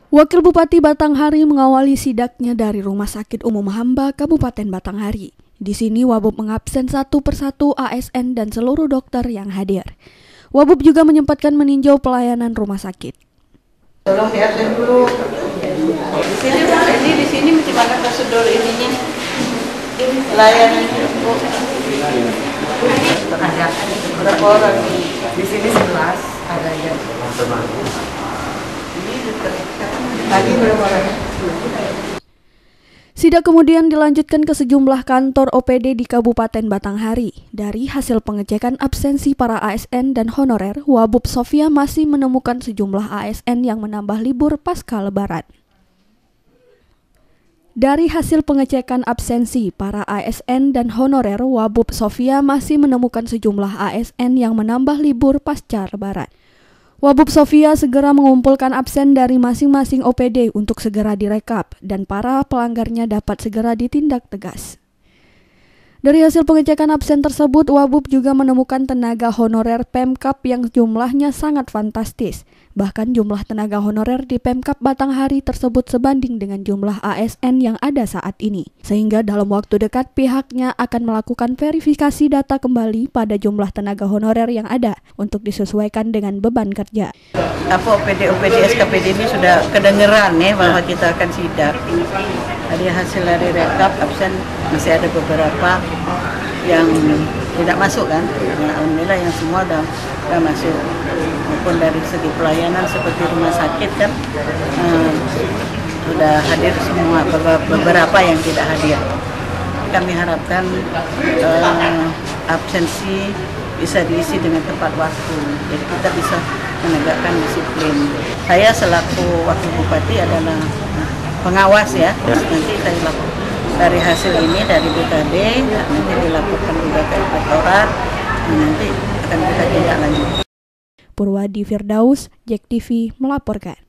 Wakil Bupati Batanghari mengawali sidaknya dari Rumah Sakit Umum Hamba Kabupaten Batanghari. Di sini Wabub mengabsen satu persatu ASN dan seluruh dokter yang hadir. Wabub juga menyempatkan meninjau pelayanan rumah sakit. Tolong diabsen dulu. Di sini bagaimana prosedur ininya? Pelayanannya. Ada berapa orang? Di sini 11 ada yang. Tadi berapa orang? Sidak kemudian dilanjutkan ke sejumlah kantor OPD di Kabupaten Batanghari. Dari hasil pengecekan absensi para ASN dan honorer, Wabub Sofia masih menemukan sejumlah ASN yang menambah libur pasca Lebaran. Dari hasil pengecekan absensi para ASN dan honorer, Wabub Sofia masih menemukan sejumlah ASN yang menambah libur pasca Lebaran. Wabub Sofia segera mengumpulkan absen dari masing-masing OPD untuk segera direkap dan para pelanggarnya dapat segera ditindak tegas. Dari hasil pengecekan absen tersebut, Wabub juga menemukan tenaga honorer Pemkab yang jumlahnya sangat fantastis. Bahkan jumlah tenaga honorer di Pemkab Batanghari tersebut sebanding dengan jumlah ASN yang ada saat ini. Sehingga dalam waktu dekat pihaknya akan melakukan verifikasi data kembali pada jumlah tenaga honorer yang ada untuk disesuaikan dengan beban kerja. OPD SKPD ini sudah kedengeran ya bahwa kita akan sidak. Dari hasil dari rekap absen masih ada beberapa yang tidak masuk kan. Nah, alhamdulillah yang semua sudah masuk. Maupun dari segi pelayanan seperti rumah sakit kan sudah hadir semua, beberapa yang tidak hadir. Kami harapkan absensi bisa diisi dengan tepat waktu, jadi kita bisa menegakkan disiplin. Saya selaku wakil bupati adalah pengawas ya. Nanti saya lakukan dari hasil ini dari BKD, nanti dilaporkan juga ke inspektorat, nanti akan kita tindak lanjut. Purwadi Firdaus, JEK TV melaporkan.